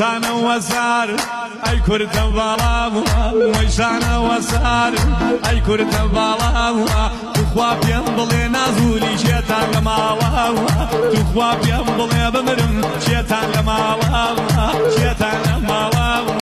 شانە وەزار ئەی کوردە باڵاوە وەی شانە وەزار ئەی کوردە باڵاوە توخوا پێم بڵێ نازووری شێتان لە ماڵاوە توخوا پێم بڵێ بمرم شێتان لە ماڵاوە شێتان لە ماڵ